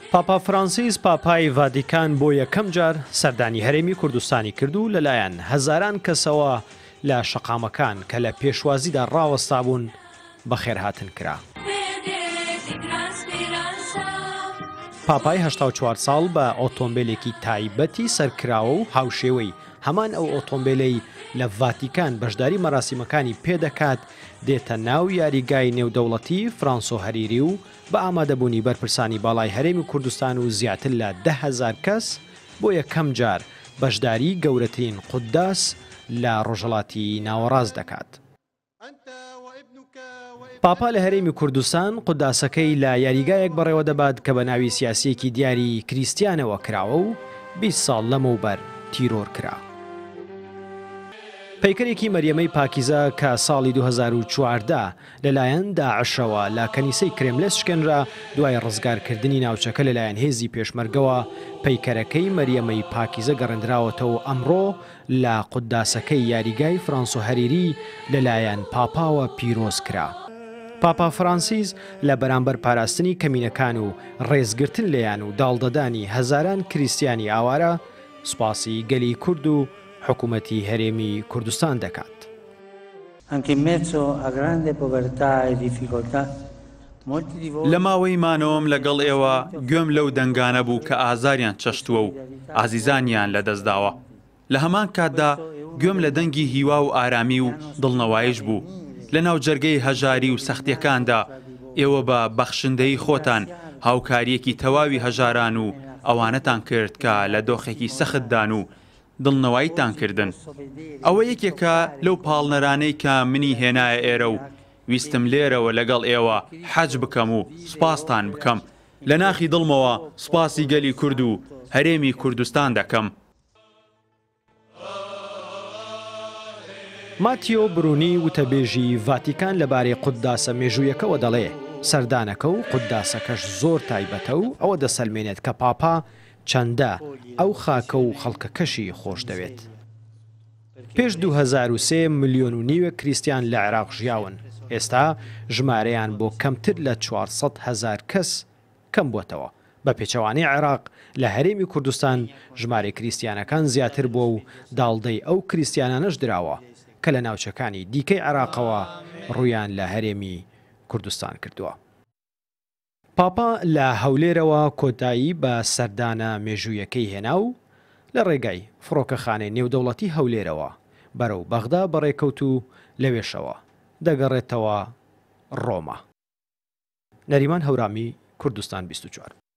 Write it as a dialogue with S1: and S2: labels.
S1: پاپا فرانسیس پاپای ڤاتیكان بۆ یەکەم جار سەردانی هەرێمی کوردستانی کردو لەلایەن هەزاران کەسەوە لە شەقامەکان کە لە پێشوازیدا ڕاوەستا بوون بەخێرهاتن کرا. پاپای 84 ساڵ بە ئۆتۆمبیلێکی تایبەتی سەرکراوە و هاوشێوەی هەمان ئەو ئۆتۆمبیلەی لە ڤاتیكان بەشداری مەراسیمەکانی پێدەکات دێتە ناو یاریگای نێودەوڵەتی فرانسۆ هەریری و بە ئامادەبوونی بەرپرسانی باڵای هەرێمی کوردستان و زیاتر لە 10,000 کەس بۆ یەکەم جار بەشداری گەورەترین قوداس لە ڕۆژهەڵاتی ناوەڕاست دەکات. پاپا لە هەرێمی کوردستان قوداسەکەی لە یاریگایەک بەڕێوە دەبات کە بە ناوی سیاسیەکی دیاری کریستیانەوە کراوە و 20 ساڵ لەمەوبەر تیرۆر کرا. پەیکەرێکی مەریەمەی پاکیزە کە ساڵی 2014 لەلایەن داعشەوە لە کەنیسەی کرێملس شکێنرا دوای ڕزگارکردنی ناوچەکە لەلایەن هێزی پێشمەرگەوە پەیکەرەکەی مەریەمەی پاکیزە گەڕێنراوەتەوە ئەمڕۆ لە قوداسەکەی یاریگای فرانسۆ هەریری لەلایەن پاپاوە پیرۆز کرا. پاپا فرانسیس لە بەرامبەر پاراستنی کەمینەکان و ڕێزگرتن لەیان و داڵدەدانی هەزاران کریستیانی ئاوارە سوپاسی گەلی کورد و حکوومەتی هەرێمی کوردستان دەکات.
S2: لە ماوەی مانەوەم لەگەڵ ئێوە گوێم لەو دەنگانە بوو کە ئازاریان چەشتووە و ئازیزانیان لەدەستداوە. لە هەمان کاتدا گوێم لە دەنگی هیوا و ئارامی و دڵنەوایش بوو. لە ناو جەرگەی هەژاری و سەختیەکاندا ئێوە بە بەخشندەی خۆتان هاوکاریەکی تەواوی هەژاران و ئەوانەتان کرد کە لە دۆخێکی سەختدان و دڵنەواییتان کردن. ئەوە یەکێکە لەو پاڵنەرانەی کە منی هێنایە ئێرە و ویستم لێرەوە لەگەڵ ئێوە حەج بکەم و سوپاستان بکەم. لە ناخی دڵمەوە سوپاسی گەلی کورد و هەرێمی کوردستان دەکەم.
S1: ماتیۆ برونی وتەبێژی ڤاتیكان لەبارەی قوداسە مێژوویەکەوە دەڵێ سەردانەکە و قوداسەکەش زۆر تایبەتە و ئەوە دەسەلمێنێت کە پاپا چەندە ئەو خاکە و خەڵکەکەشی خۆش دەوێت. پێش 2003 ملیۆن و نیوە کریستیان لە عێراق ژیاون. ئێستا ژمارەیان بۆ کەمتر لە 400,000 کەس کەم بووەتەوە. بە پێچەوانەی عێراق لە هەرێمی کوردستان ژمارە کریستیانەکان زیاتر بووە و داڵدەی ئەو کریستیانانەش دراوە کە لە ناوچەکانی دیکەی عێراقەوە ڕوویان لە هەرێمی کوردستان کردووە. پاپا لە هەولێرەوە کۆتایی بە سەردانە مێژوویەکەی هێنا و لە ڕێگای فڕۆکەخانەی نێودەوڵەتی هەولێرەوە بەرەو بەغدا بەڕێکەوت و لەوێشەوە دەگەڕێتەوە ڕۆما. نەریمان هەورامی، کوردستان 24.